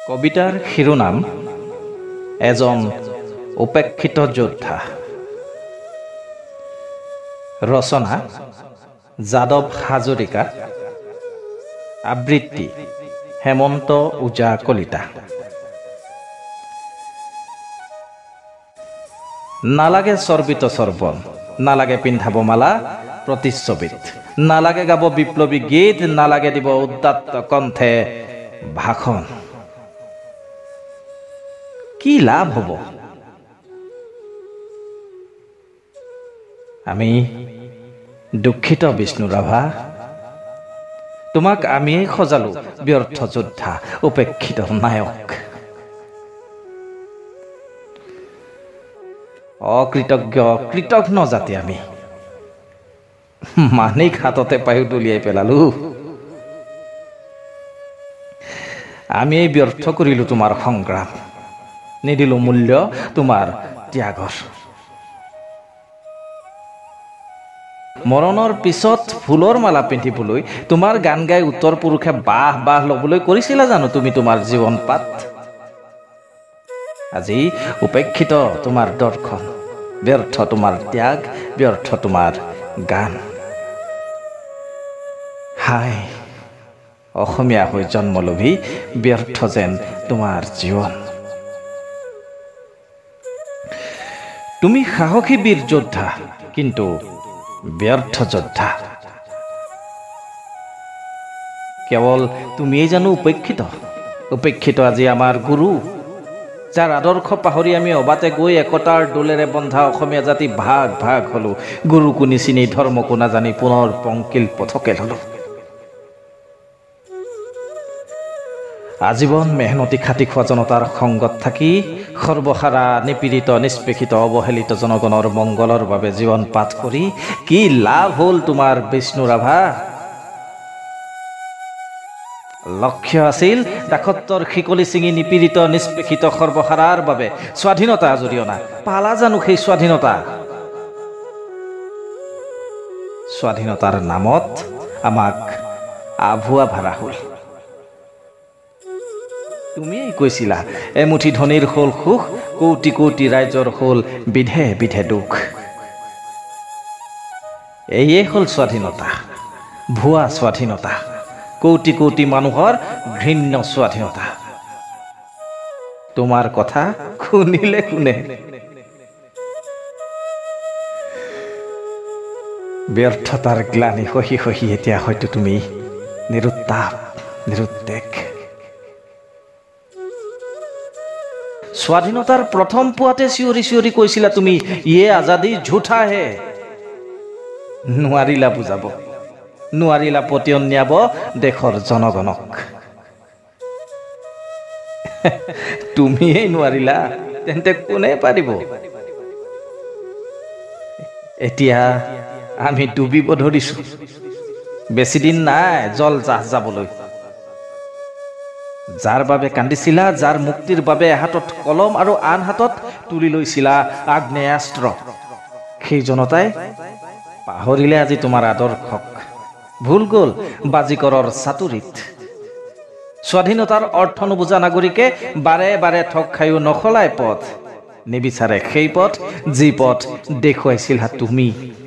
কবিতাৰ শিৰোনাম এজন উপেক্ষিত যোদ্ধা। ৰচনা যাদৱ হাজৰিকা, আবৃত্তি হেমন্ত ওজা কলিতা। নালাগে চৰ্বিত চৰ্বণ, নালাগে পিন্ধাব মালা প্ৰতিচ্ছবিত, নালাগে গাব বিপ্লৱী গীত, নালাগে দিব উদাত্ত কণ্ঠে ভাষণ। কি লাভ হ'ব? আমি দুখিত বিষ্ণু ৰাভা, তোমাক আমিয়েই সজালো ব্যৰ্থ যোদ্ধা, উপেক্ষিত নায়ক। অকৃতজ্ঞ কৃতঘ্ন জাতি আমি, মানিক হাততে পায়ো দলিয়াই পেলালো। আমিয়েই ব্যৰ্থ কৰিলো তোমাৰ সংগ্ৰাম, নিদিলো মূল্য তোমাৰ ত্যাগৰ। মৰণৰ পিছত ফুলৰ মালা পিন্ধিবলৈ, তোমাৰ গান গাই উত্তৰ পুৰুষে বাহ বাহ ল'বলৈ কৰিছিলা জানো তুমি তোমাৰ জীৱন পাত? আজি উপেক্ষিত তোমাৰ দৰ্শন, ব্যৰ্থ তোমাৰ ত্যাগ, ব্যৰ্থ তোমাৰ গান। হায় অসমীয়া হৈ জন্ম লভি, ব্যৰ্থ যেন তোমাৰ জীৱন। তুমি সাহসী বীৰ যোদ্ধা, কিন্তু ব্যৰ্থ যোদ্ধা। কেৱল তুমিয়েই জানো উপেক্ষিত? উপেক্ষিত আজি আমাৰ গুৰু, যাৰ আদৰ্শ পাহৰি আমি অবাতে গৈ একতাৰ দোলেৰে বন্ধা অসমীয়া জাতি ভাগ ভাগ হলো। গুৰুকো নিচিনি ধৰ্মকো নাজানি পুনৰ পংকিল পথকে ললো। আজীৱন মেহনতি খাটি খোৱা জনতাৰ সংগত থাকি, সৰ্বসাৰা নিপীড়িত নিষ্পেষিত অৱহেলিত জনগণৰ মংগলৰ বাবে জীৱন পাঠ কৰি কি লাভ হ'ল তোমাৰ বিষ্ণু ৰাভা? লক্ষ্য আছিল দাসত্বৰ শিকলি ছিঙি নিপীড়িত নিষ্পেষিত সৰ্বসাৰাৰ বাবে স্বাধীনতা আজৰি অনা। পালা জানো সেই স্বাধীনতা? স্বাধীনতাৰ নামত আমাক আভুৱা ভাড়া হ'ল। তুমিয়েই কৈছিলা এমুঠি ধনীৰ হ'ল সুখ, কোটি কোটি ৰাইজৰ হ'ল বিধে বিধে দুখ। এয়ে হ'ল স্বাধীনতা, ভুৱা স্বাধীনতা, কোটি কোটি মানুহৰ ঘৃণ্য স্বাধীনতা। তোমাৰ কথা শুনিলে কোনে? ব্যৰ্থতাৰ গ্লানি সহি সহি এতিয়া হয়তো তুমি নিৰুত্তাপ নিৰুদ্বেগ। স্বাধীনতাৰ প্ৰথম পুৱাতে চিঞৰি চিঞৰি কৈছিলা তুমি, ইয়ে আজাদী ঝুঠা হে। নোৱাৰিলা বুজাব, নোৱাৰিলা পতিয়ন নিয়াব দেশৰ জনগণক। তুমিয়েই নোৱাৰিলা, তেন্তে কোনে পাৰিব? এতিয়া আমি ডুবিব ধৰিছো, বেছি দিন নাই জল জাহ যাবলৈ। যাৰ বাবে কান্দিছিলা, যাৰ মুক্তিৰ বাবে এহাতত কলম আৰু আন হাতত তুলি লৈছিলা আগ্নেয়াস্ত্ৰ, সেই জনতাই পাহৰিলে আজি তোমাৰ আদৰ্শক। ভুল গ'ল বাজিকৰৰ চাতুৰিত। স্বাধীনতাৰ অৰ্থ নুবুজা নাগৰিকে বাৰে বাৰে ঠগ খায়ো নসলায় পথ, নিবিচাৰে সেই পথ যি পথ দেখুৱাইছিলা তুমি।